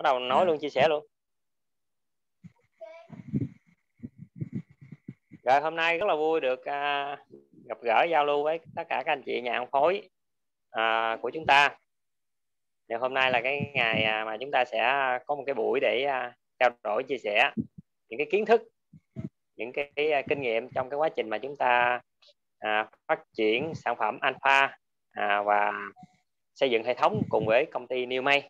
bắt đầu nói luôn, chia sẻ luôn. Rồi hôm nay rất là vui được gặp gỡ giao lưu với tất cả các anh chị nhà phân phối của chúng ta. Thì hôm nay là cái ngày mà chúng ta sẽ có một cái buổi để trao đổi, chia sẻ những cái kiến thức, những cái kinh nghiệm trong cái quá trình mà chúng ta phát triển sản phẩm Alpha và xây dựng hệ thống cùng với công ty New May.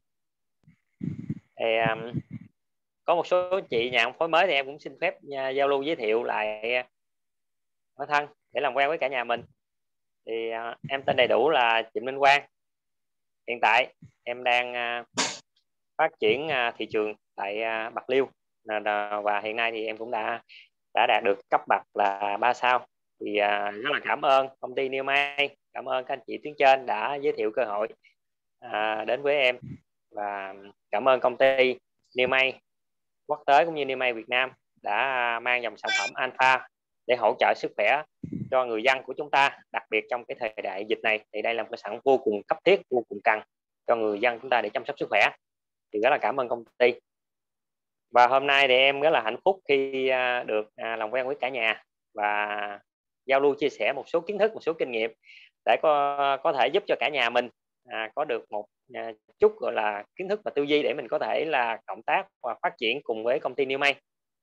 Thì có một số chị nhà phân phối mới thì em cũng xin phép giao lưu giới thiệu lại bản thân để làm quen với cả nhà mình. Thì em tên đầy đủ là Trịnh Minh Quang. Hiện tại em đang phát triển thị trường tại Bạc Liêu, và hiện nay thì em cũng đã đạt được cấp bậc là 3 sao. Thì rất là cảm ơn công ty New May, cảm ơn các anh chị tuyến trên đã giới thiệu cơ hội đến với em, và cảm ơn công ty New May quốc tế cũng như New May Việt Nam đã mang dòng sản phẩm Alpha để hỗ trợ sức khỏe cho người dân của chúng ta, đặc biệt trong cái thời đại dịch này. Thì đây là một cái sản phẩm vô cùng cấp thiết, vô cùng cần cho người dân chúng ta để chăm sóc sức khỏe. Thì rất là cảm ơn công ty. Và hôm nay thì em rất là hạnh phúc khi được làm quen với cả nhà và giao lưu, chia sẻ một số kiến thức, một số kinh nghiệm để có thể giúp cho cả nhà mình có được một chút gọi là kiến thức và tư duy để mình có thể là cộng tác và phát triển cùng với công ty New May.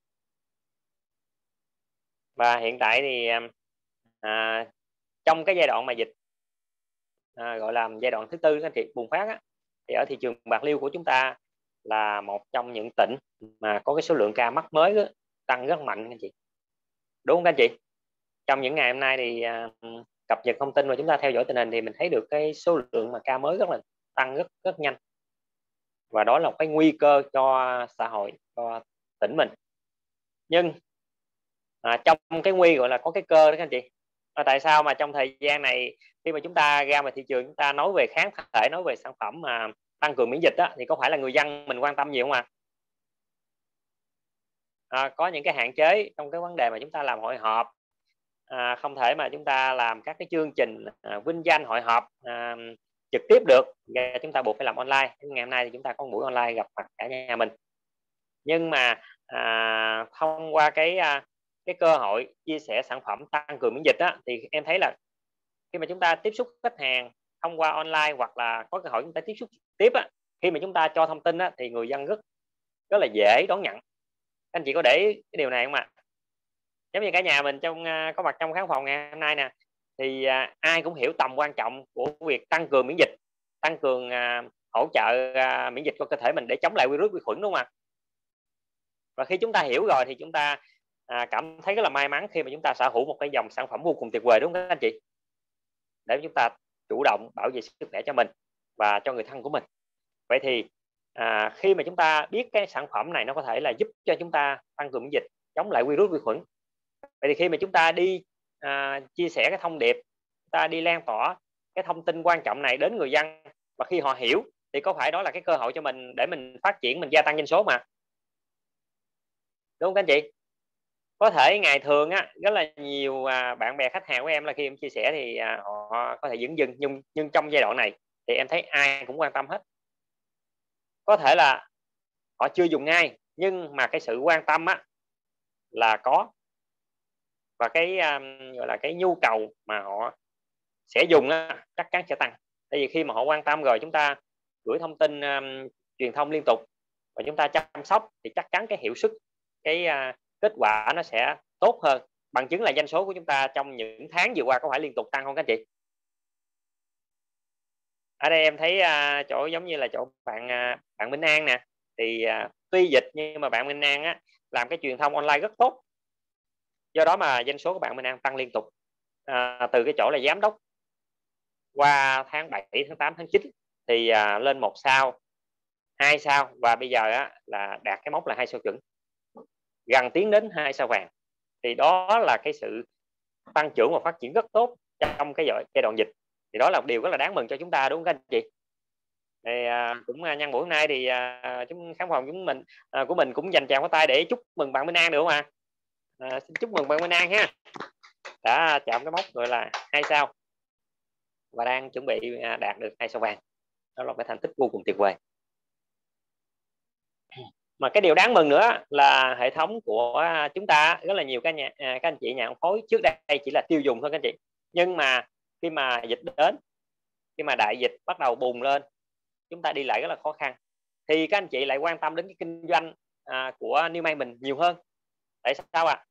Và hiện tại thì trong cái giai đoạn mà dịch gọi là giai đoạn thứ tư thì bùng phát thì ở thị trường Bạc Liêu của chúng ta là một trong những tỉnh mà có cái số lượng ca mắc mới tăng rất mạnh anh chị, đúng không các anh chị? Trong những ngày hôm nay thì cập nhật thông tin và chúng ta theo dõi tình hình thì mình thấy được cái số lượng mà ca mới rất là tăng rất nhanh, và đó là một cái nguy cơ cho xã hội, cho tỉnh mình. Nhưng trong cái nguy gọi là có cái cơ đó các anh chị. Tại sao mà trong thời gian này khi mà chúng ta ra ngoài thị trường, chúng ta nói về kháng thể, nói về sản phẩm mà tăng cường miễn dịch đó, thì có phải là người dân mình quan tâm nhiều không có những cái hạn chế trong cái vấn đề mà chúng ta làm hội họp, không thể mà chúng ta làm các cái chương trình vinh danh hội họp trực tiếp được, chúng ta buộc phải làm online. Ngày hôm nay thì chúng ta có một buổi online gặp mặt cả nhà mình. Nhưng mà thông qua cái cơ hội chia sẻ sản phẩm tăng cường miễn dịch thì em thấy là khi mà chúng ta tiếp xúc khách hàng thông qua online, hoặc là có cơ hội chúng ta tiếp xúc tiếp khi mà chúng ta cho thông tin thì người dân rất là dễ đón nhận. Anh chị có để cái điều này không ạ? Giống như cả nhà mình có mặt trong khán phòng ngày hôm nay nè, thì ai cũng hiểu tầm quan trọng của việc tăng cường miễn dịch, tăng cường hỗ trợ miễn dịch cho cơ thể mình để chống lại virus, vi khuẩn, đúng không ạ? Và khi chúng ta hiểu rồi thì chúng ta cảm thấy rất là may mắn khi mà chúng ta sở hữu một cái dòng sản phẩm vô cùng tuyệt vời, đúng không các anh chị? Để chúng ta chủ động bảo vệ sức khỏe cho mình và cho người thân của mình. Vậy thì khi mà chúng ta biết cái sản phẩm này nó có thể là giúp cho chúng ta tăng cường miễn dịch, chống lại virus, vi khuẩn. Vậy thì khi mà chúng ta đi chia sẻ cái thông điệp, chúng ta đi lan tỏa cái thông tin quan trọng này đến người dân, và khi họ hiểu thì có phải đó là cái cơ hội cho mình để mình phát triển, mình gia tăng doanh số mà, đúng không các anh chị? Có thể ngày thường rất là nhiều bạn bè khách hàng của em là khi em chia sẻ thì họ có thể dửng dưng, nhưng trong giai đoạn này thì em thấy ai cũng quan tâm hết. Có thể là họ chưa dùng ngay, nhưng mà cái sự quan tâm là có, và cái gọi là cái nhu cầu mà họ sẽ dùng chắc chắn sẽ tăng. Tại vì khi mà họ quan tâm rồi, chúng ta gửi thông tin truyền thông liên tục và chúng ta chăm sóc thì chắc chắn cái hiệu suất, cái kết quả nó sẽ tốt hơn. Bằng chứng là doanh số của chúng ta trong những tháng vừa qua có phải liên tục tăng không các anh chị? Ở đây em thấy chỗ giống như là chỗ bạn Minh An nè, thì tuy dịch nhưng mà bạn Minh An làm cái truyền thông online rất tốt, do đó mà doanh số của bạn Minh An tăng liên tục từ cái chỗ là giám đốc qua tháng 7, tháng 8, tháng 9 thì lên 1 sao, 2 sao, và bây giờ là đạt cái mốc là 2 sao chuẩn, gần tiến đến 2 sao vàng. Thì đó là cái sự tăng trưởng và phát triển rất tốt trong cái giai đoạn dịch. Thì đó là một điều rất là đáng mừng cho chúng ta, đúng không các anh chị? Thì cũng nhân buổi hôm nay thì chúng khán phòng chúng mình của mình cũng dành tràng pháo tay để chúc mừng bạn Minh An được không ạ? Xin chúc mừng bạn Minh An ha, đã chạm cái mốc gọi là 2 sao và đang chuẩn bị đạt được 2 sao vàng. Đó là cái thành tích vô cùng tuyệt vời. Mà cái điều đáng mừng nữa là hệ thống của chúng ta rất là nhiều các anh chị nhà phân phối trước đây chỉ là tiêu dùng thôi các anh chị, nhưng mà khi mà dịch đến, khi mà đại dịch bắt đầu bùng lên, chúng ta đi lại rất là khó khăn, thì các anh chị lại quan tâm đến cái kinh doanh của New May mình nhiều hơn. Tại sao ạ?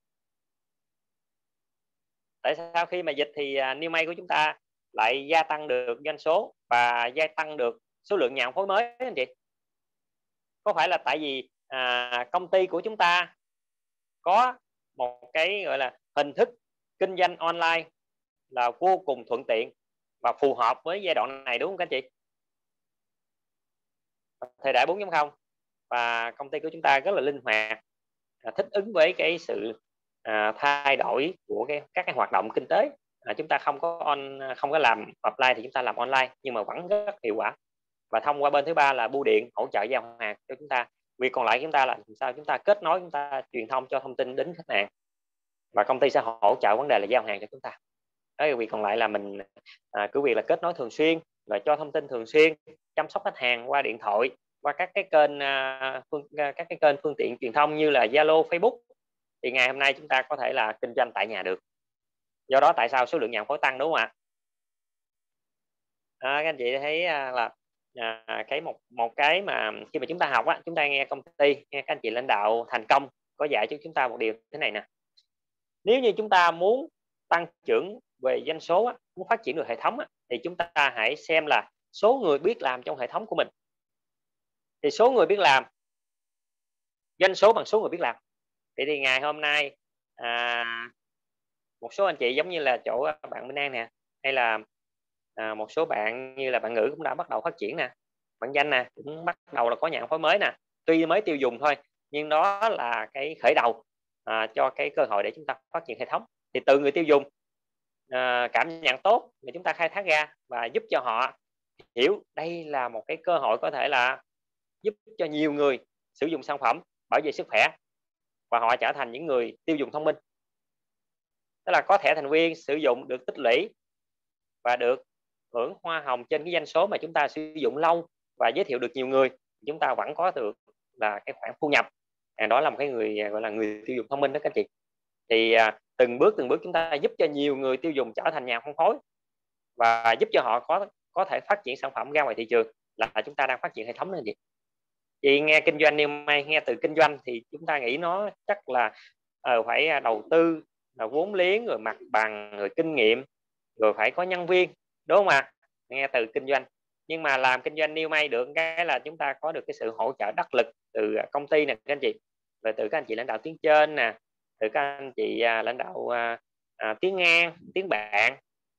Tại sao khi mà dịch thì New May của chúng ta lại gia tăng được doanh số và gia tăng được số lượng nhà phân phối mới anh chị? Có phải là tại vì công ty của chúng ta có một cái gọi là hình thức kinh doanh online là vô cùng thuận tiện và phù hợp với giai đoạn này, đúng không các anh chị? Thời đại 4.0, và công ty của chúng ta rất là linh hoạt, thích ứng với cái sự thay đổi của các cái hoạt động kinh tế. Chúng ta không có làm offline thì chúng ta làm online, nhưng mà vẫn rất hiệu quả. Và thông qua bên thứ ba là bưu điện hỗ trợ giao hàng cho chúng ta. Việc còn lại chúng ta là làm sao chúng ta kết nối, chúng ta truyền thông cho thông tin đến khách hàng, và công ty sẽ hỗ trợ vấn đề là giao hàng cho chúng ta. Đó, việc còn lại là mình cứ việc là kết nối thường xuyên, và cho thông tin thường xuyên, chăm sóc khách hàng qua điện thoại, qua các cái kênh phương tiện truyền thông như là Zalo, Facebook, thì ngày hôm nay chúng ta có thể là kinh doanh tại nhà được. Do đó tại sao số lượng nhà phân phối tăng, đúng không ạ? Các anh chị thấy là cái một cái mà khi mà chúng ta học chúng ta nghe công ty, nghe các anh chị lãnh đạo thành công có dạy cho chúng ta một điều thế này nè: nếu như chúng ta muốn tăng trưởng về doanh số muốn phát triển được hệ thống thì chúng ta hãy xem là số người biết làm trong hệ thống của mình. Thì số người biết làm, doanh số bằng số người biết làm. Thì ngày hôm nay một số anh chị giống như là chỗ bạn Minh An nè, hay là một số bạn như là bạn Ngữ cũng đã bắt đầu phát triển nè, bạn Danh nè cũng bắt đầu là có nhà phân phối mới nè, tuy mới tiêu dùng thôi nhưng đó là cái khởi đầu cho cái cơ hội để chúng ta phát triển hệ thống. Thì từ người tiêu dùng cảm nhận tốt thì chúng ta khai thác ra và giúp cho họ hiểu đây là một cái cơ hội có thể là giúp cho nhiều người sử dụng sản phẩm bảo vệ sức khỏe, và họ trở thành những người tiêu dùng thông minh. Tức là có thẻ thành viên sử dụng được tích lũy và được hưởng hoa hồng trên cái doanh số mà chúng ta sử dụng lâu và giới thiệu được nhiều người, chúng ta vẫn có được là cái khoản thu nhập. Đó là một cái người gọi là người tiêu dùng thông minh đó các chị. Thì từng bước chúng ta giúp cho nhiều người tiêu dùng trở thành nhà phân phối và giúp cho họ có thể phát triển sản phẩm ra ngoài thị trường, là chúng ta đang phát triển hệ thống đó chị. Chị nghe kinh doanh New May, nghe từ kinh doanh thì chúng ta nghĩ nó chắc là phải đầu tư, là vốn liếng, rồi mặt bằng, rồi kinh nghiệm, rồi phải có nhân viên, đúng không ạ? Nghe từ kinh doanh, nhưng mà làm kinh doanh New May được cái là chúng ta có được cái sự hỗ trợ đắc lực từ công ty nè các anh chị, rồi từ các anh chị lãnh đạo tuyến trên nè, từ các anh chị lãnh đạo tiếng ngang, tiếng bạn,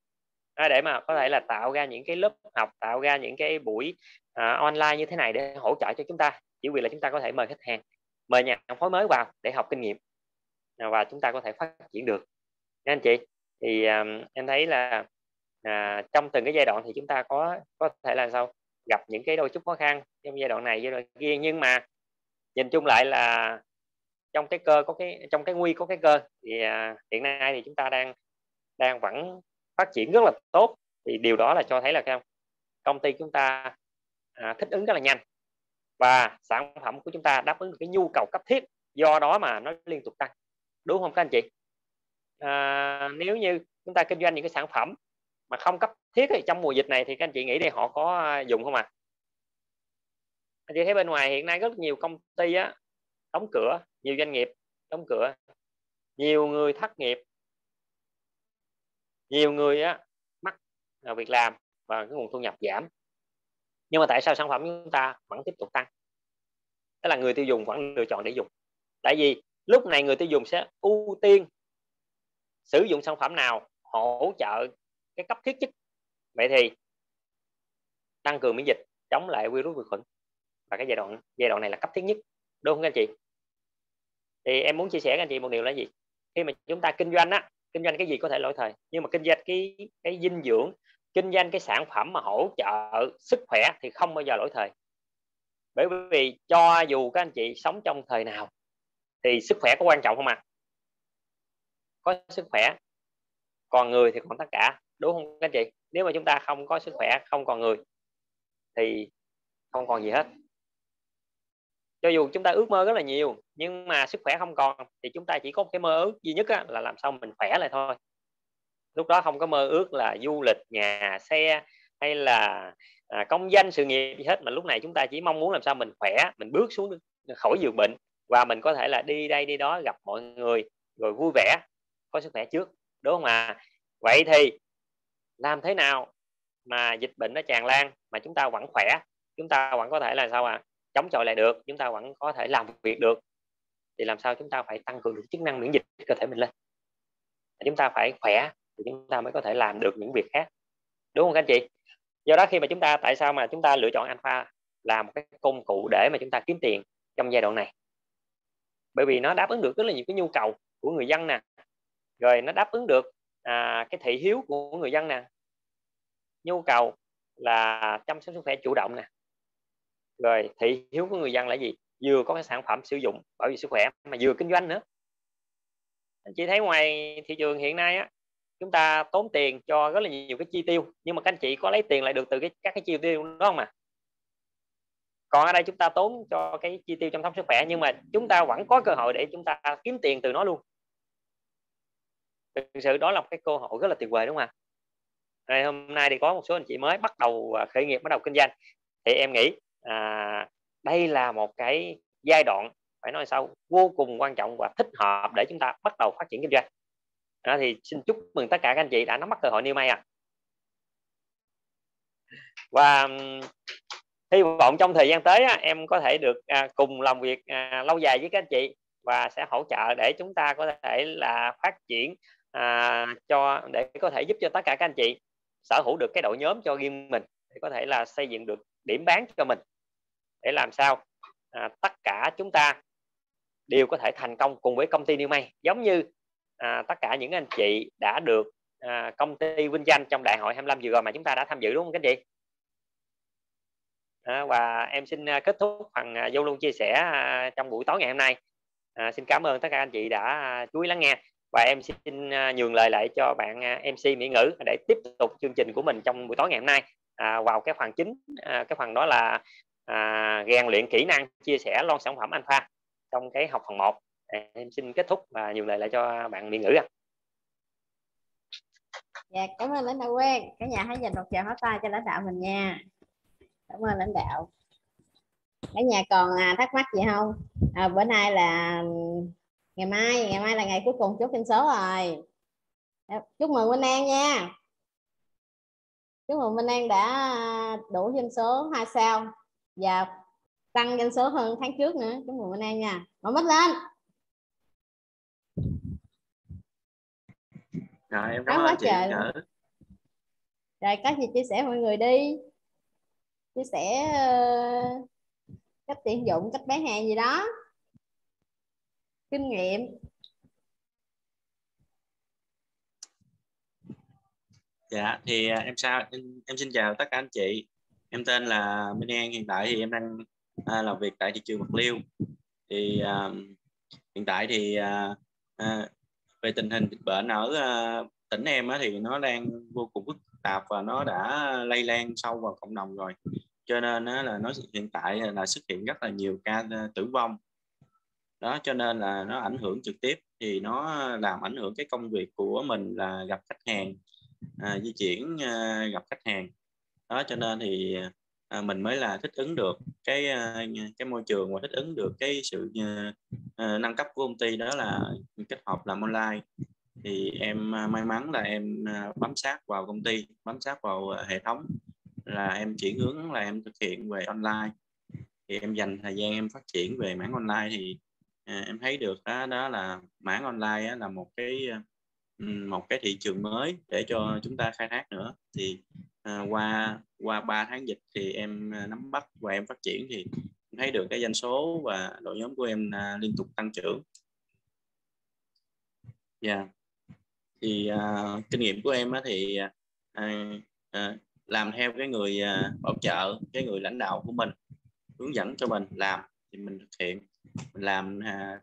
để mà có thể là tạo ra những cái lớp học, tạo ra những cái buổi online như thế này để hỗ trợ cho chúng ta. Chỉ vì là chúng ta có thể mời khách hàng, mời nhà phân phối mới vào để học kinh nghiệm, và chúng ta có thể phát triển được nha anh chị. Thì em thấy là trong từng cái giai đoạn thì chúng ta có thể là sao gặp những cái đôi chút khó khăn trong giai đoạn này, giai đoạn kia, nhưng mà nhìn chung lại là trong cái cơ trong cái nguy có cái cơ. Thì hiện nay thì chúng ta đang vẫn phát triển rất là tốt, thì điều đó là cho thấy là công ty chúng ta thích ứng rất là nhanh, và sản phẩm của chúng ta đáp ứng được cái nhu cầu cấp thiết, do đó mà nó liên tục tăng, đúng không các anh chị? Nếu như chúng ta kinh doanh những cái sản phẩm mà không cấp thiết thì trong mùa dịch này thì các anh chị nghĩ đi, họ có dùng không ạ? Anh chị thấy bên ngoài hiện nay rất nhiều công ty đóng cửa, nhiều doanh nghiệp đóng cửa, nhiều người thất nghiệp, nhiều người mất việc làm và cái nguồn thu nhập giảm. Nhưng mà tại sao sản phẩm chúng ta vẫn tiếp tục tăng? Tức là người tiêu dùng vẫn lựa chọn để dùng. Tại vì lúc này người tiêu dùng sẽ ưu tiên sử dụng sản phẩm nào hỗ trợ cái cấp thiết nhất. Vậy thì tăng cường miễn dịch, chống lại virus vi khuẩn, và cái giai đoạn này là cấp thiết nhất, đúng không các anh chị? Thì em muốn chia sẻ với anh chị một điều là gì? Khi mà chúng ta kinh doanh kinh doanh cái gì có thể lỗi thời, nhưng mà kinh doanh cái dinh dưỡng, kinh doanh cái sản phẩm mà hỗ trợ sức khỏe thì không bao giờ lỗi thời. Bởi vì cho dù các anh chị sống trong thời nào thì sức khỏe có quan trọng không ạ? Có sức khỏe còn người thì còn tất cả, đúng không các anh chị? Nếu mà chúng ta không có sức khỏe, không còn người thì không còn gì hết. cho dù chúng ta ước mơ rất là nhiều nhưng mà sức khỏe không còn thì chúng ta chỉ có một cái mơ ước duy nhất là làm sao mình khỏe lại thôi. Lúc đó không có mơ ước là du lịch, nhà xe hay là công danh sự nghiệp gì hết, mà lúc này chúng ta chỉ mong muốn làm sao mình khỏe, mình bước xuống khỏi giường bệnh và mình có thể là đi đây đi đó gặp mọi người rồi vui vẻ, có sức khỏe trước, đúng không ạ? Vậy thì làm thế nào mà dịch bệnh nó tràn lan mà chúng ta vẫn khỏe, chúng ta vẫn có thể là sao chống chọi lại được, chúng ta vẫn có thể làm việc được, thì làm sao chúng ta phải tăng cường được chức năng miễn dịch cơ thể mình lên, chúng ta phải khỏe thì chúng ta mới có thể làm được những việc khác, đúng không các anh chị? Do đó khi mà tại sao mà chúng ta lựa chọn Alpha là một cái công cụ để mà chúng ta kiếm tiền trong giai đoạn này? Bởi vì nó đáp ứng được rất là nhiều cái nhu cầu của người dân nè, rồi nó đáp ứng được cái thị hiếu của người dân nè, nhu cầu là chăm sóc sức khỏe chủ động nè, rồi thị hiếu của người dân là gì? Vừa có cái sản phẩm sử dụng bảo vệ sức khỏe mà vừa kinh doanh nữa. Anh chị thấy ngoài thị trường hiện nay chúng ta tốn tiền cho rất là nhiều cái chi tiêu, nhưng mà các anh chị có lấy tiền lại được từ các cái chi tiêu đó không Còn ở đây chúng ta tốn cho cái chi tiêu chăm sóc sức khỏe nhưng mà chúng ta vẫn có cơ hội để chúng ta kiếm tiền từ nó luôn. Thực sự đó là một cái cơ hội rất là tuyệt vời, đúng không ạ? Hôm nay thì có một số anh chị mới bắt đầu khởi nghiệp, bắt đầu kinh doanh, thì em nghĩ đây là một cái giai đoạn phải nói sao vô cùng quan trọng và thích hợp để chúng ta bắt đầu phát triển kinh doanh. Thì xin chúc mừng tất cả các anh chị đã nắm bắt cơ hội new may và hy vọng trong thời gian tới em có thể được cùng làm việc lâu dài với các anh chị và sẽ hỗ trợ để chúng ta có thể là phát triển để có thể giúp cho tất cả các anh chị sở hữu được cái đội nhóm cho riêng mình, để có thể là xây dựng được điểm bán cho mình, để làm sao tất cả chúng ta đều có thể thành công cùng với công ty New May, giống như tất cả những anh chị đã được công ty vinh danh trong đại hội 25 vừa rồi mà chúng ta đã tham dự, đúng không các anh chị? Và em xin kết thúc phần vô luôn chia sẻ trong buổi tối ngày hôm nay. Xin cảm ơn tất cả anh chị đã chú ý lắng nghe và em xin nhường lời lại cho bạn MC Mỹ Ngữ để tiếp tục chương trình của mình trong buổi tối ngày hôm nay vào cái phần chính, cái phần đó là rèn luyện kỹ năng chia sẻ lon sản phẩm Alpha trong cái học phần 1. Em xin kết thúc và nhường lời lại cho bạn Mỹ Ngữ Dạ, cảm ơn lãnh đạo Quang. Cả nhà hãy dành một tràng pháo tay cho lãnh đạo mình nha. Cảm ơn lãnh đạo. Cả nhà còn thắc mắc gì không? Bữa nay là ngày mai là ngày cuối cùng chốt doanh số rồi. Chúc mừng Minh An nha. Chúc mừng Minh An đã đủ doanh số 2 sao và tăng doanh số hơn tháng trước nữa. Chúc mừng Minh An nha. Mở mắt lên. Rồi em cảm ơn chị. Rồi có gì chia sẻ mọi người đi. Chia sẻ cách tuyển dụng, cách bán hàng gì đó, kinh nghiệm. Dạ thì em xin chào tất cả anh chị. Em tên là Minh An, hiện tại thì em đang làm việc tại thị trường Bạc Liêu. Thì hiện tại thì về tình hình dịch bệnh ở tỉnh em thì nó đang vô cùng phức tạp và nó đã lây lan sâu vào cộng đồng rồi, cho nên là nó hiện tại là xuất hiện rất là nhiều ca tử vong đó, cho nên là nó ảnh hưởng trực tiếp, thì nó làm ảnh hưởng cái công việc của mình là gặp khách hàng, di chuyển gặp khách hàng đó, cho nên thì mình mới là thích ứng được cái môi trường và thích ứng được cái sự nâng cấp của công ty, đó là kết hợp làm online. Thì em may mắn là em bám sát vào công ty, bám sát vào hệ thống, là em chuyển hướng là em thực hiện về online. Thì em dành thời gian em phát triển về mảng online, thì em thấy được đó là mảng online là một cái thị trường mới để cho chúng ta khai thác nữa. Thì qua 3 tháng dịch thì em nắm bắt và em phát triển, thì em thấy được cái doanh số và đội nhóm của em liên tục tăng trưởng. Dạ. Thì kinh nghiệm của em thì làm theo cái người bảo trợ, cái người lãnh đạo của mình hướng dẫn cho mình làm thì mình thực hiện, mình làm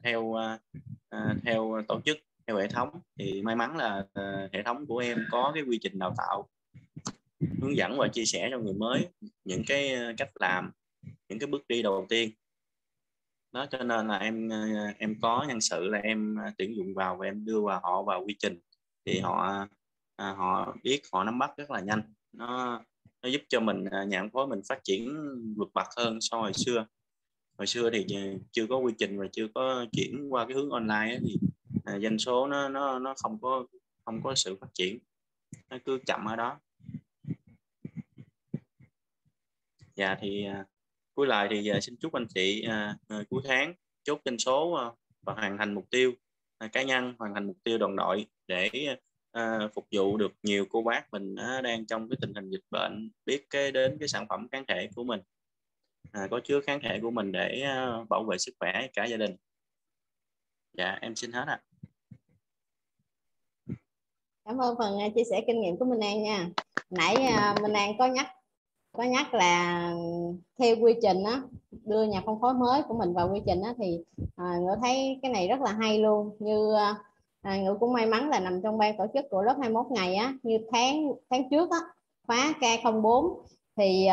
theo tổ chức, theo hệ thống. Thì may mắn là hệ thống của em có cái quy trình đào tạo, hướng dẫn và chia sẻ cho người mới những cái cách làm, những cái bước đi đầu tiên. Đó cho nên là em có nhân sự là em tuyển dụng vào và em đưa họ vào quy trình, thì họ biết, họ nắm bắt rất là nhanh. Nó giúp cho mình nhà phân phối mình phát triển vượt bậc hơn so hồi xưa. Hồi xưa thì chưa có quy trình và chưa có chuyển qua cái hướng online ấy, thì doanh số nó không có sự phát triển, nó cứ chậm ở đó. Dạ thì cuối lời thì xin chúc anh chị cuối tháng chốt doanh số và hoàn thành mục tiêu cá nhân, hoàn thành mục tiêu đoàn đội, để phục vụ được nhiều cô bác mình đang trong cái tình hình dịch bệnh, biết đến cái sản phẩm kháng thể của mình, có chứa kháng thể của mình để bảo vệ sức khỏe cả gia đình. Dạ em xin hết ạ. Cảm ơn phần chia sẻ kinh nghiệm của Minh An nha. Nãy Minh An có nhắc là theo quy trình á, đưa nhà phân phối mới của mình vào quy trình á, thì Ngữ thấy cái này rất là hay luôn. Như Ngữ cũng may mắn là nằm trong ban tổ chức của lớp 21 ngày á, như tháng trước á, khóa K04 thì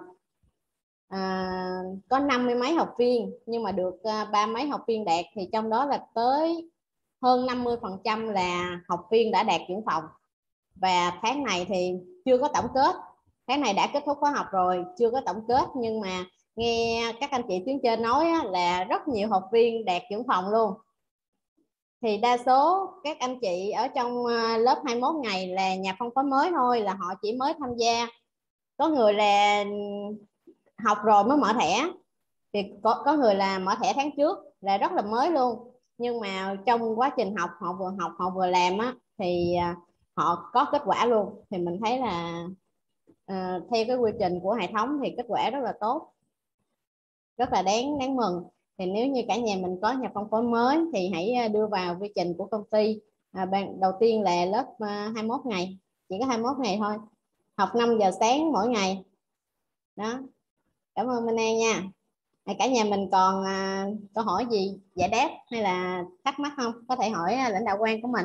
có 50 mấy học viên, nhưng mà được 3 mấy học viên đạt, thì trong đó là tới hơn 50% là học viên đã đạt trưởng phòng. Và tháng này thì chưa có tổng kết, tháng này đã kết thúc khóa học rồi, chưa có tổng kết, nhưng mà nghe các anh chị tuyến trên nói là rất nhiều học viên đạt trưởng phòng luôn. Thì đa số các anh chị ở trong lớp 21 ngày là nhà phân phối mới thôi, là họ chỉ mới tham gia. Có người là học rồi mới mở thẻ, thì có người là mở thẻ tháng trước, là rất là mới luôn. Nhưng mà trong quá trình học họ vừa làm á, thì họ có kết quả luôn. Thì mình thấy là theo cái quy trình của hệ thống thì kết quả rất là tốt, rất là đáng mừng. Thì nếu như cả nhà mình có nhà phân phối mới thì hãy đưa vào quy trình của công ty. Đầu tiên là lớp 21 ngày, chỉ có 21 ngày thôi, học 5 giờ sáng mỗi ngày đó. Cảm ơn Minh An nha. Cả nhà mình còn câu hỏi gì giải đáp hay là thắc mắc không? Có thể hỏi lãnh đạo quan của mình.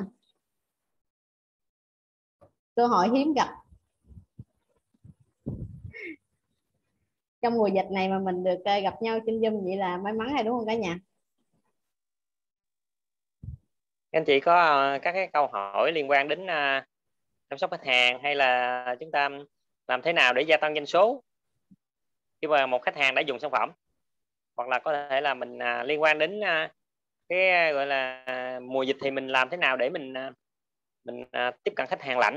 Cơ hội hiếm gặp. Trong mùa dịch này mà mình được gặp nhau trên Zoom vậy là may mắn rồi, đúng không cả nhà? Anh chị có các cái câu hỏi liên quan đến chăm sóc khách hàng, hay là chúng ta làm thế nào để gia tăng doanh số khi mà một khách hàng đã dùng sản phẩm, hoặc là có thể là mình liên quan đến cái gọi là mùa dịch thì mình làm thế nào để mình tiếp cận khách hàng lạnh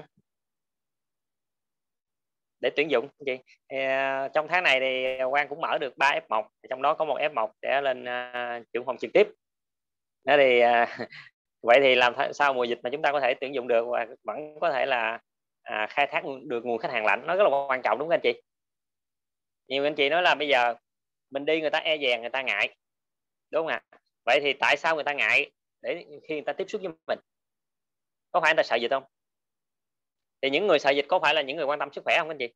để tuyển dụng anh chị. Thì, trong tháng này thì Quang cũng mở được 3 F1, trong đó có một F1 để lên trưởng phòng trực tiếp. Đó thì vậy thì làm sao mùa dịch mà chúng ta có thể tuyển dụng được và vẫn có thể là khai thác được nguồn khách hàng lạnh, nó rất là quan trọng, đúng không anh chị? Nhiều anh chị nói là bây giờ mình đi người ta e dè, người ta ngại, đúng không ạ? Vậy thì tại sao người ta ngại để khi người ta tiếp xúc với mình? Có phải người ta sợ dịch không? Thì những người sợ dịch có phải là những người quan tâm sức khỏe không anh chị?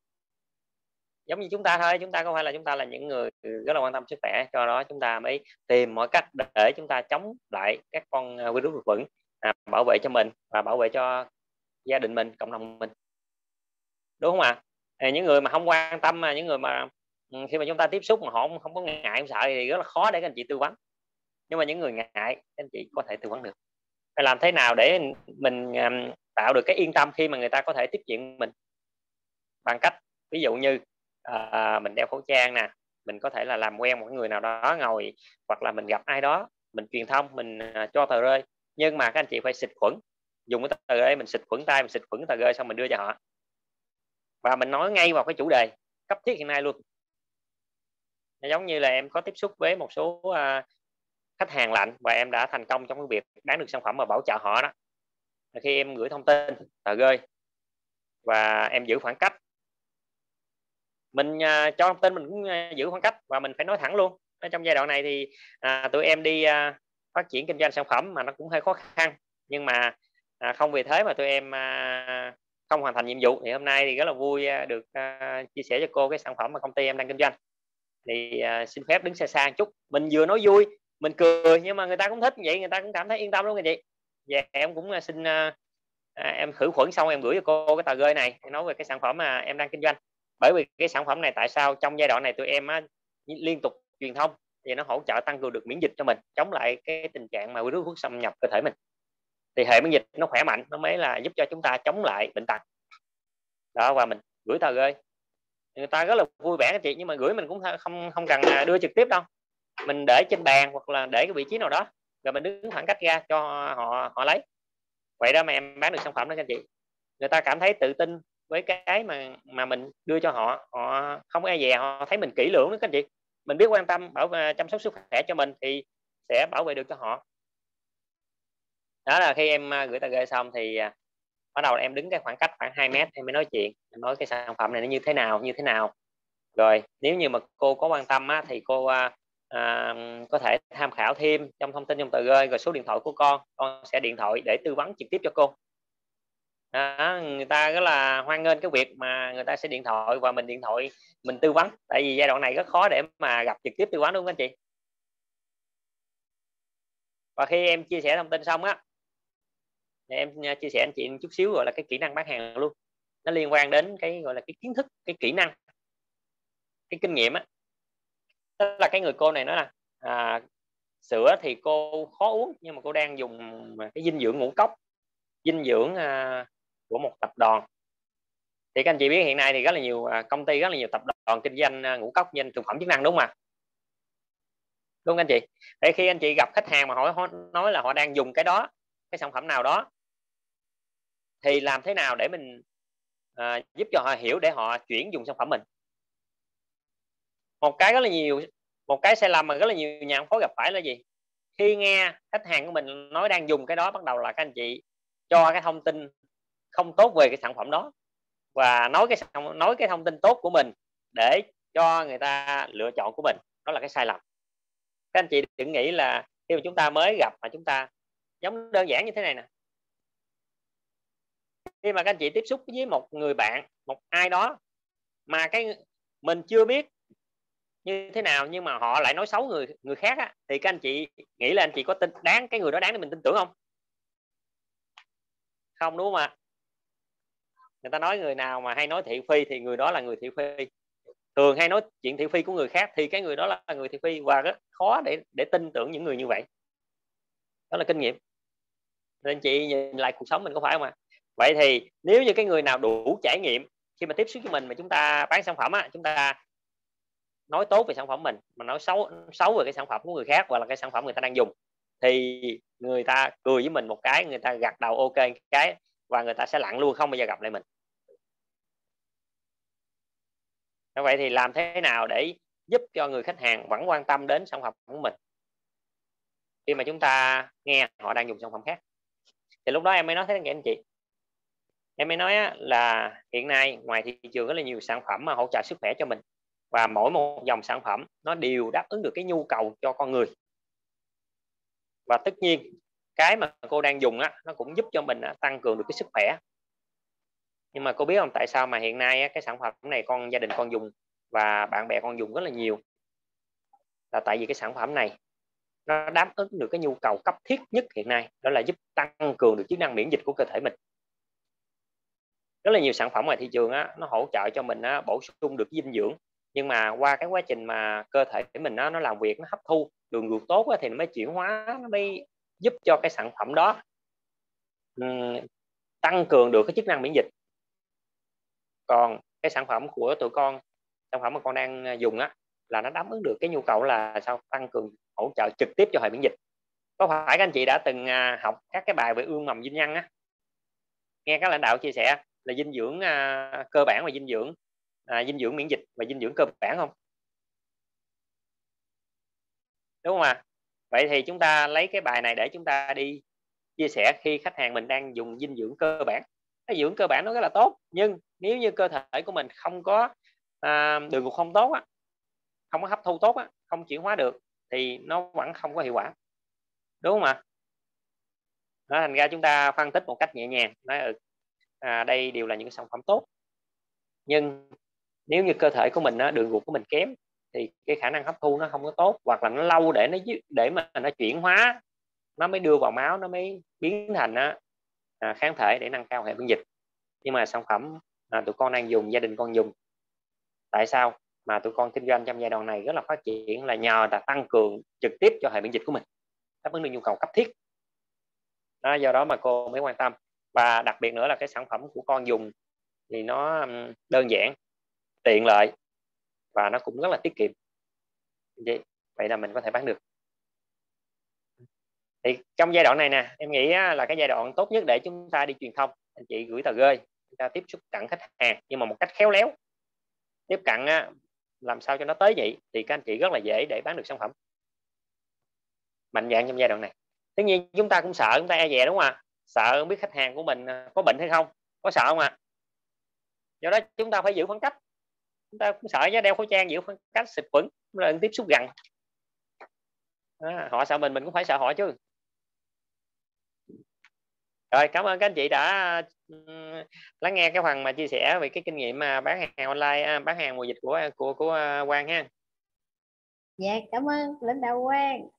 Giống như chúng ta thôi, chúng ta có phải là chúng ta là những người rất là quan tâm sức khỏe, cho đó chúng ta mới tìm mọi cách để chúng ta chống lại các con virus vi khuẩn, bảo vệ cho mình và bảo vệ cho gia đình mình, cộng đồng mình, đúng không ạ? Những người mà không quan tâm, những người mà khi mà chúng ta tiếp xúc mà họ không có ngại, không sợ thì rất là khó để các anh chị tư vấn. Nhưng mà những người ngại, các anh chị có thể tư vấn được. Phải làm thế nào để mình tạo được cái yên tâm khi mà người ta có thể tiếp chuyện mình, bằng cách ví dụ như mình đeo khẩu trang nè, mình có thể là làm quen một người nào đó ngồi, hoặc là mình gặp ai đó mình truyền thông, mình cho tờ rơi, nhưng mà các anh chị phải xịt khuẩn, dùng cái tờ rơi mình xịt khuẩn tay, mình xịt khuẩn tờ rơi xong mình đưa cho họ, và mình nói ngay vào cái chủ đề cấp thiết hiện nay luôn. Giống như là em có tiếp xúc với một số khách hàng lạnh và em đã thành công trong cái việc bán được sản phẩm và bảo trợ họ đó. Khi em gửi thông tin tờ rơi và em giữ khoảng cách, mình cho thông tin mình cũng giữ khoảng cách và mình phải nói thẳng luôn. Trong giai đoạn này thì tụi em đi phát triển kinh doanh sản phẩm mà nó cũng hơi khó khăn, nhưng mà không vì thế mà tụi em không hoàn thành nhiệm vụ. Thì hôm nay thì rất là vui được chia sẻ cho cô cái sản phẩm mà công ty em đang kinh doanh. Thì xin phép đứng xa xa chút, mình vừa nói vui mình cười, nhưng mà người ta cũng thích vậy, người ta cũng cảm thấy yên tâm luôn anh chị. Và em cũng xin em khử khuẩn xong em gửi cho cô cái tờ rơi này nói về cái sản phẩm mà em đang kinh doanh. Bởi vì cái sản phẩm này tại sao trong giai đoạn này tụi em liên tục truyền thông thì nó hỗ trợ tăng cường được miễn dịch cho mình, chống lại cái tình trạng mà virus xâm nhập cơ thể mình. Thì hệ miễn dịch nó khỏe mạnh nó mới là giúp cho chúng ta chống lại bệnh tật đó. Và mình gửi tờ rơi, người ta rất là vui vẻ anh chị, nhưng mà gửi mình cũng không cần đưa trực tiếp đâu, mình để trên bàn hoặc là để cái vị trí nào đó, rồi mình đứng khoảng cách ra cho họ lấy. Vậy đó mà em bán được sản phẩm đó anh chị. Người ta cảm thấy tự tin với cái mà mình đưa cho họ, họ không e dè, họ thấy mình kỹ lưỡng đó các anh chị. Mình biết quan tâm chăm sóc sức khỏe cho mình thì sẽ bảo vệ được cho họ. Đó là khi em gửi tờ rơi xong thì bắt đầu em đứng cái khoảng cách khoảng 2 mét em mới nói chuyện, em nói cái sản phẩm này nó như thế nào. Rồi nếu như mà cô có quan tâm á, thì cô có thể tham khảo thêm trong thông tin trong tờ rơi, rồi số điện thoại của con sẽ điện thoại để tư vấn trực tiếp cho cô. Đó, người ta rất là hoan nghênh cái việc mà người ta sẽ điện thoại và mình điện thoại mình tư vấn, tại vì giai đoạn này rất khó để mà gặp trực tiếp tư vấn, đúng không anh chị? Và khi em chia sẻ thông tin xong á, em chia sẻ anh chị chút xíu gọi là cái kỹ năng bán hàng luôn, nó liên quan đến cái gọi là cái kiến thức, cái kỹ năng, cái kinh nghiệm á. Tức là cái người cô này nói là sữa thì cô khó uống, nhưng mà cô đang dùng cái dinh dưỡng ngũ cốc, dinh dưỡng của một tập đoàn. Thì các anh chị biết hiện nay thì rất là nhiều công ty, rất là nhiều tập đoàn kinh doanh ngũ cốc, doanh thực phẩm chức năng, đúng không ạ? Đúng anh chị. Để khi anh chị gặp khách hàng mà họ nói là họ đang dùng cái đó, cái sản phẩm nào đó, thì làm thế nào để mình giúp cho họ hiểu để họ chuyển dùng sản phẩm mình. Một cái sai lầm mà rất là nhiều nhà phân phối gặp phải là gì? Khi nghe khách hàng của mình nói đang dùng cái đó, bắt đầu là các anh chị cho cái thông tin không tốt về cái sản phẩm đó, và nói cái thông tin tốt của mình để cho người ta lựa chọn của mình. Đó là cái sai lầm. Các anh chị đừng nghĩ là khi mà chúng ta mới gặp mà chúng ta giống đơn giản như thế này nè. Khi mà các anh chị tiếp xúc với một người bạn, một ai đó mà mình chưa biết như thế nào, nhưng mà họ lại nói xấu người khác á, thì các anh chị nghĩ là anh chị có tin cái người đó đáng để mình tin tưởng không? Không, đúng không ạ? Người ta nói người nào mà hay nói thị phi thì người đó là người thị phi. Thường hay nói chuyện thị phi của người khác thì cái người đó là người thị phi, và rất khó để tin tưởng những người như vậy. Đó là kinh nghiệm. Nên anh chị nhìn lại cuộc sống mình có phải không ạ? Vậy thì nếu như cái người nào đủ trải nghiệm khi mà tiếp xúc với mình mà chúng ta bán sản phẩm á, chúng ta nói tốt về sản phẩm mình mà nói xấu về cái sản phẩm của người khác, hoặc là cái sản phẩm người ta đang dùng, thì người ta cười với mình một cái, người ta gật đầu ok cái, và người ta sẽ lặng luôn, không bao giờ gặp lại mình. Vậy thì làm thế nào để giúp cho người khách hàng vẫn quan tâm đến sản phẩm của mình khi mà chúng ta nghe họ đang dùng sản phẩm khác? Thì lúc đó em mới nói thế các anh chị, em mới nói là hiện nay ngoài thị trường rất là nhiều sản phẩm mà hỗ trợ sức khỏe cho mình, và mỗi một dòng sản phẩm nó đều đáp ứng được cái nhu cầu cho con người. Và tất nhiên cái mà cô đang dùng nó cũng giúp cho mình tăng cường được cái sức khỏe. Nhưng mà cô biết không, tại sao mà hiện nay cái sản phẩm này gia đình con dùng và bạn bè con dùng rất là nhiều? Là tại vì cái sản phẩm này nó đáp ứng được cái nhu cầu cấp thiết nhất hiện nay, đó là giúp tăng cường được chức năng miễn dịch của cơ thể mình. Rất là nhiều sản phẩm ngoài thị trường nó hỗ trợ cho mình bổ sung được dinh dưỡng, nhưng mà qua cái quá trình mà cơ thể mình nó làm việc, nó hấp thu đường ruột tốt thì nó mới chuyển hóa, nó mới giúp cho cái sản phẩm đó tăng cường được cái chức năng miễn dịch. Còn cái sản phẩm của tụi con, sản phẩm mà con đang dùng là nó đáp ứng được cái nhu cầu là sao? Tăng cường, hỗ trợ trực tiếp cho hệ miễn dịch. Có phải các anh chị đã từng học các cái bài về ương mầm dinh nhân nghe các lãnh đạo chia sẻ là dinh dưỡng cơ bản và dinh dưỡng miễn dịch và dinh dưỡng cơ bản không? Đúng không ạ? Vậy thì chúng ta lấy cái bài này để chúng ta đi chia sẻ khi khách hàng mình đang dùng dinh dưỡng cơ bản. Cái dinh dưỡng cơ bản nó rất là tốt, nhưng nếu như cơ thể của mình không có đường ruột không tốt không có hấp thu tốt không chuyển hóa được, thì nó vẫn không có hiệu quả, đúng không ạ? Đó, thành ra chúng ta phân tích một cách nhẹ nhàng, nói đây đều là những sản phẩm tốt, nhưng nếu như cơ thể của mình đường ruột của mình kém thì cái khả năng hấp thu nó không có tốt, hoặc là nó lâu để mà nó chuyển hóa, nó mới đưa vào máu, nó mới biến thành kháng thể để nâng cao hệ miễn dịch. Nhưng mà sản phẩm tụi con đang dùng, gia đình con dùng, tại sao mà tụi con kinh doanh trong giai đoạn này rất là phát triển là nhờ là tăng cường trực tiếp cho hệ miễn dịch của mình, đáp ứng được nhu cầu cấp thiết đó, do đó mà cô mới quan tâm. Và đặc biệt nữa là cái sản phẩm của con dùng thì nó đơn giản, tiện lợi và nó cũng rất là tiết kiệm, vậy là mình có thể bán được. Thì trong giai đoạn này nè, em nghĩ là cái giai đoạn tốt nhất để chúng ta đi truyền thông. Anh chị gửi tờ rơi, chúng ta tiếp xúc cận khách hàng nhưng mà một cách khéo léo, tiếp cận làm sao cho nó tế nhị thì các anh chị rất là dễ để bán được sản phẩm. Mạnh dạn trong giai đoạn này. Tất nhiên chúng ta cũng sợ, chúng ta e dè đúng không ạ? Sợ không biết khách hàng của mình có bệnh hay không, có sợ không ạ? Do đó chúng ta phải giữ khoảng cách. Chúng ta cũng sợ nhớ đeo khẩu trang, giữ khoảng cách, xịt khuẩn, là tiếp xúc gần. Họ sợ mình cũng phải sợ họ chứ. Rồi, cảm ơn các anh chị đã lắng nghe cái phần mà chia sẻ về cái kinh nghiệm mà bán hàng online, bán hàng mùa dịch của Quang ha. Dạ, cảm ơn lãnh đạo Quang.